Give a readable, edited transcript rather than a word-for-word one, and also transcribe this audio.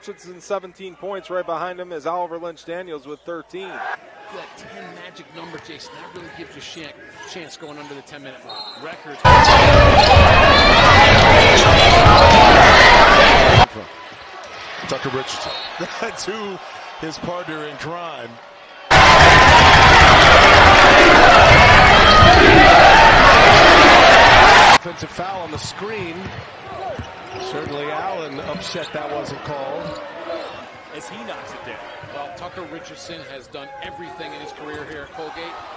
Richardson, 17 points. Right behind him is Oliver Lynch-Daniels with 13. That 10 magic number, Jason, that really gives you a chance going under the 10-minute mark. Records. Tucker Richardson. To his partner in crime. Offensive foul on the screen. Certainly Allen upset that wasn't called. As he knocks it down. Well, Tucker Richardson has done everything in his career here at Colgate.